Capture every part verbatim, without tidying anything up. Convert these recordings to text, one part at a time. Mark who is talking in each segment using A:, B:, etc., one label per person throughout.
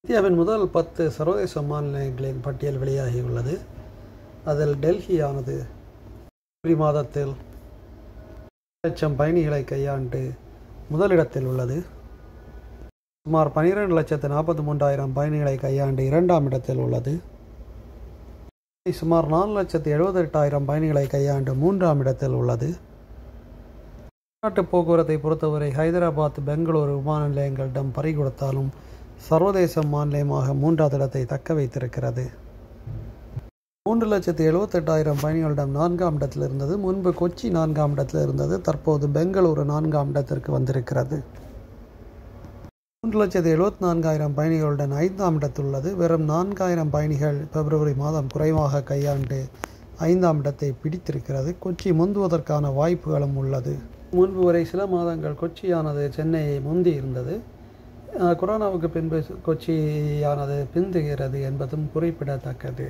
A: இந்தியாவின் முதல் பத்து சர்வதேச விமான நிலையங்களின் பட்டியல் வெளியாகியுள்ளது. அதில் டெல்லியானது பிப்ரவரி மாதத்தில் லட்சம் பயணிகளை கையாண்டு முதலிடத்தில் உள்ளது. சுமார் பனிரெண்டு லட்சத்து நாற்பத்தி மூன்றாயிரம் பயணிகளை கையாண்டு இரண்டாம் இடத்தில் உள்ளது. சுமார் நாலு லட்சத்து எழுபத்தி எட்டாயிரம் பயணிகளை கையாண்டு மூன்றாம் இடத்தில் உள்ளது. உள்நாட்டு போக்குவரத்தை பொறுத்தவரை ஹைதராபாத், பெங்களூரு விமான நிலையங்களிடம் பறிகொடுத்தாலும் சர்வதேச விமான நிலையமாக மூன்றாவது இடத்தை தக்க வைத்திருக்கிறது. மூன்று லட்சத்து எழுபத்தி எட்டாயிரம் பயணிகளிடம் நான்காம் இடத்தில் இருந்தது. முன்பு கொச்சி நான்காம் இடத்தில் இருந்தது. தற்போது பெங்களூரு நான்காம் இடத்திற்கு வந்திருக்கிறது. மூன்று லட்சத்து எழுபத்தி நான்காயிரம் பயணிகளுடன் ஐந்தாம் இடத்தில் உள்ளது. வெறும் நான்காயிரம் பயணிகள் பிப்ரவரி மாதம் குறைவாக கையாண்டு ஐந்தாம் இடத்தை பிடித்திருக்கிறது. கொச்சி முந்துவதற்கான வாய்ப்புகளும் உள்ளது. முன்பு வரை சில மாதங்கள் கொச்சியானது சென்னையை முந்தி இருந்தது. கொரோனாவுக்கு பின்பு கொச்சியானது பிந்துகிறது என்பதும் குறிப்பிடத்தக்கது.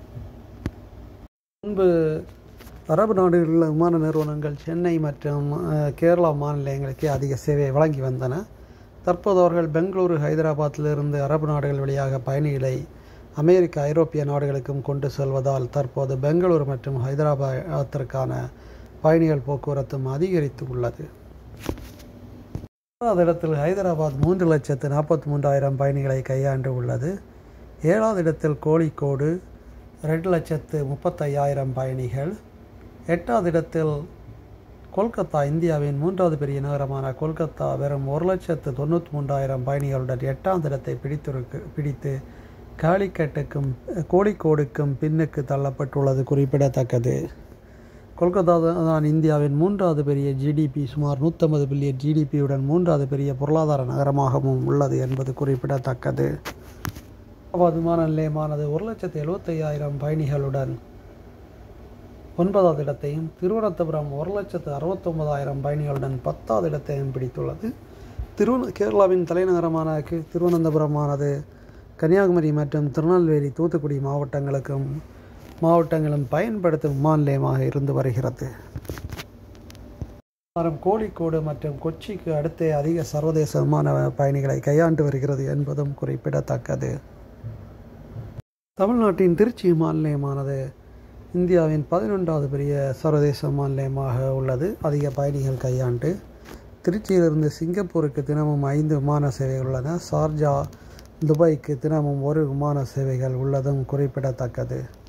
A: முன்பு அரபு நாடுகளில் உள்ள விமான நிறுவனங்கள் சென்னை மற்றும் கேரளா விமான நிலையங்களுக்கு அதிக சேவையை வழங்கி வந்தன. தற்போது அவர்கள் பெங்களூரு, ஹைதராபாத்திலிருந்து அரபு நாடுகள் வழியாக பயணிகளை அமெரிக்க, ஐரோப்பிய நாடுகளுக்கும் கொண்டு செல்வதால் தற்போது பெங்களூரு மற்றும் ஹைதராபாத்திற்கான பயணிகள் போக்குவரத்தும் அதிகரித்து உள்ளது. ஆறாவது இடத்தில் ஹைதராபாத் மூன்று லட்சத்து நாற்பத்தி மூன்றாயிரம் பயணிகளை கையாண்டு உள்ளது. ஏழாவது இடத்தில் கோழிக்கோடு ரெண்டு லட்சத்து முப்பத்தையாயிரம் பயணிகள். எட்டாவது இடத்தில் கொல்கத்தா, இந்தியாவின் மூன்றாவது பெரிய நகரமான கொல்கத்தா வெறும் ஒரு லட்சத்து தொண்ணூற்றி மூன்றாயிரம் பயணிகளுடன் எட்டாவது இடத்தை பிடித்திருக்கு பிடித்து காலிக்கட்டுக்கும் கோழிக்கோடுக்கும் பின்னுக்கு தள்ளப்பட்டுள்ளது குறிப்பிடத்தக்கது. கொல்கத்தா தான் இந்தியாவின் மூன்றாவது பெரிய ஜிடிபி, சுமார் நூற்றம்பது பில்லியன் ஜிடிபியுடன் மூன்றாவது பெரிய பொருளாதார நகரமாகவும் உள்ளது என்பது குறிப்பிடத்தக்கது. விமான நிலையமானது ஒரு லட்சத்து எழுபத்தையாயிரம் பயணிகளுடன் ஒன்பதாவது இடத்தையும், திருவனந்தபுரம் ஒரு லட்சத்து அறுபத்தொன்பதாயிரம் பயணிகளுடன் பத்தாவது இடத்தையும் பிடித்துள்ளது. திருவன கேரளாவின் தலைநகரமான திருவனந்தபுரமானது கன்னியாகுமரி மற்றும் திருநெல்வேலி, தூத்துக்குடி மாவட்டங்களுக்கும் மாவட்டங்களும் பயன்படுத்தும் விமான நிலையமாக இருந்து வருகிறது. கோழிக்கோடு மற்றும் கொச்சிக்கு அடுத்தே அதிக சர்வதேச விமான பயணிகளை கையாண்டு வருகிறது என்பதும் குறிப்பிடத்தக்கது. தமிழ்நாட்டின் திருச்சி விமான நிலையமானது இந்தியாவின் பதினொன்றாவது பெரிய சர்வதேச விமான நிலையமாக உள்ளது. அதிக பயணிகள் கையாண்டு திருச்சியிலிருந்து சிங்கப்பூருக்கு தினமும் ஐந்து விமான சேவைகள் உள்ளன. ஷார்ஜா, துபாய்க்கு தினமும் ஒரு விமான சேவைகள் உள்ளதும் குறிப்பிடத்தக்கது.